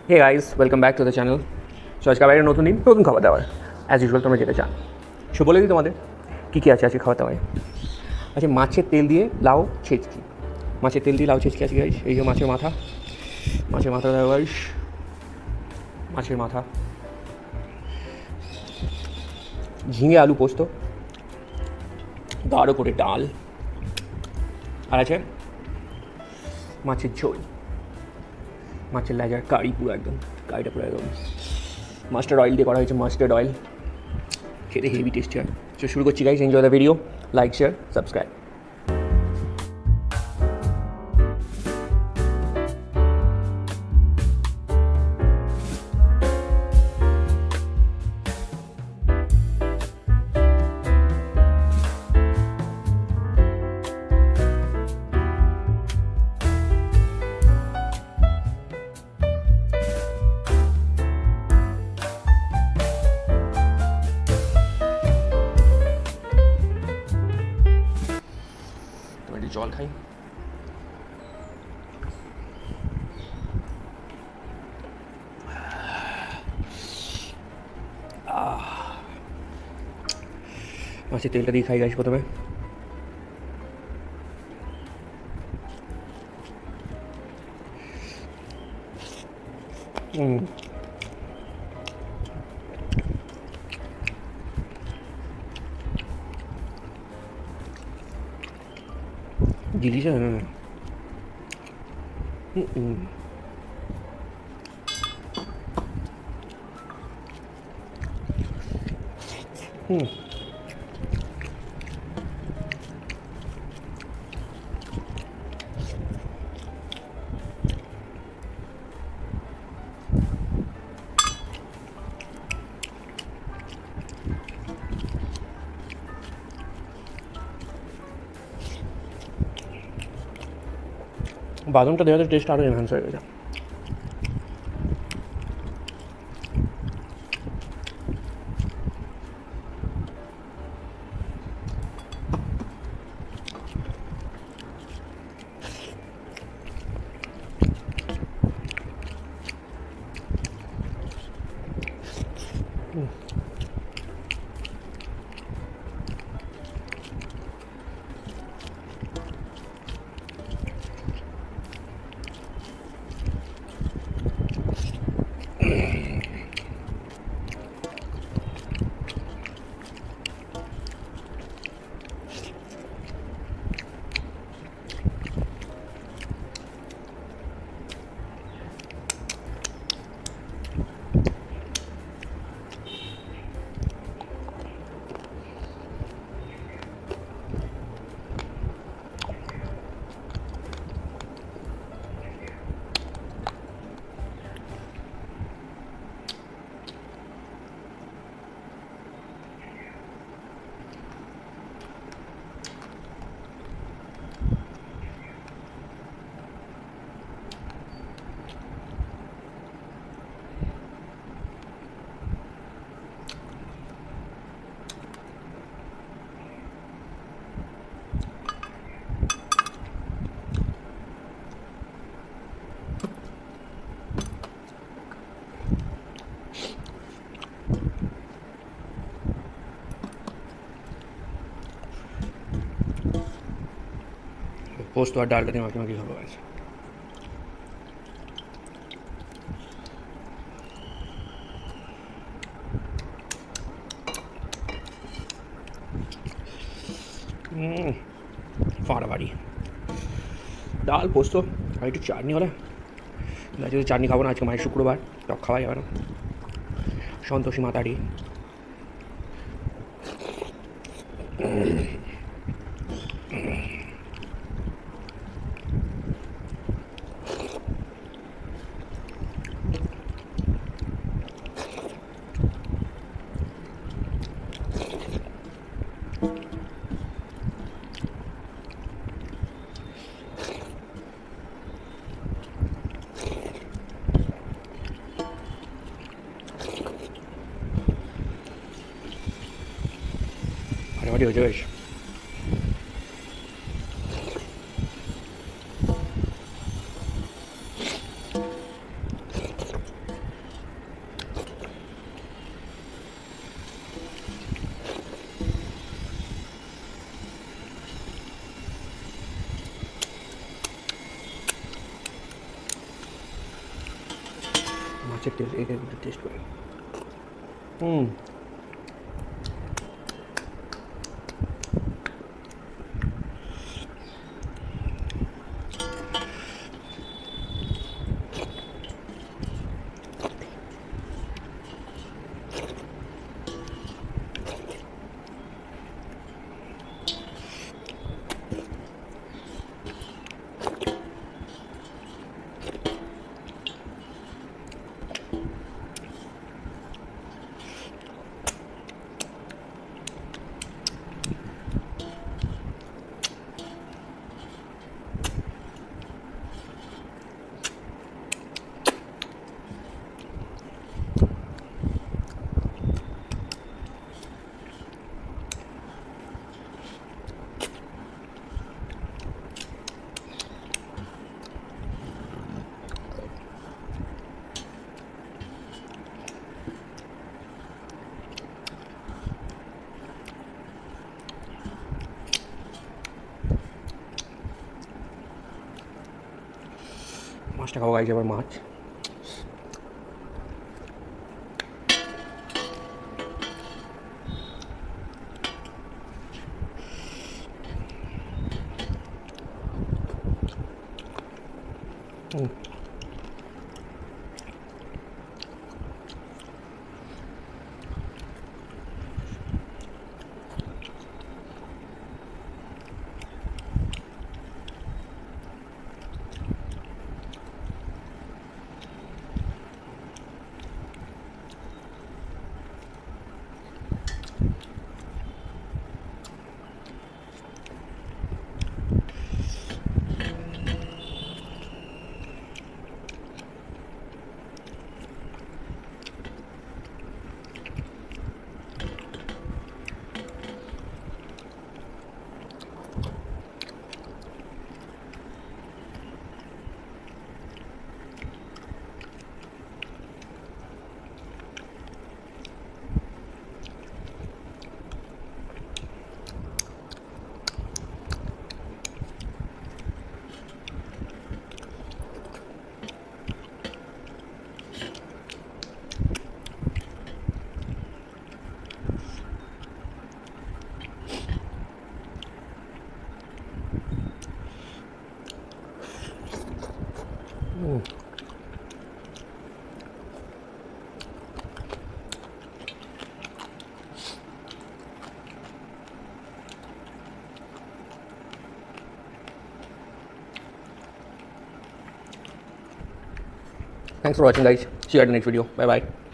Hey guys, welcome back to the channel. So আজকে আবার একটা নতুন দিন, নতুন খাবার দাবার। অ্যাজ ইউজুয়াল তোমরা যেটা চান। সো বলে দিই তোমাদের কী কী আছে আজকে খাবার দাবারে। আচ্ছা, মাছের তেল দিয়ে লাউ ছেঁচকি। মাছের তেল দিয়ে লাউ ছেঁচকি আছে গাইস। এই যে মাছের মাথা দেখো গাইস, মাছের মাথা। ঝিঙে আলু পোস্ত, গাঢ় করে ডাল, আর আছে মাছের ঝোল, মাছের লেজার কারি, কারিটা পুরো একদম মাস্টার্ড অয়েল দিয়ে করা হয়েছে। মাস্টার্ড অয়েল খেতে হেভি টেস্টি হয়। তো শুরু করছি guys, enjoy the video, like share subscribe. জল খাই। মাছের তেলটা দিয়ে খাই গাইস প্রথমে। Delicious. বাদামটা দেওয়াতে টেস্ট আরও এনহান্স হয়ে গেছে। পোস্ত আর ডালটা দিয়ে মাখি খাবো গাইস। ফাটাফাটি ডাল পোস্ত আর একটু চাটনি হলে। আজকে তো চাটনি খাবো না, আজকে মায়ের শুক্রবার, টক খাওয়া যাবে না। সন্তোষী মাতারি। ফাটাফাটি হয়েছে বেশ। মাছের তেল এটা একটু টেস্ট করি। মাছটা খাবো গাইছে, আবার মাছ। Thanks for watching guys. See you at the next video. Bye bye.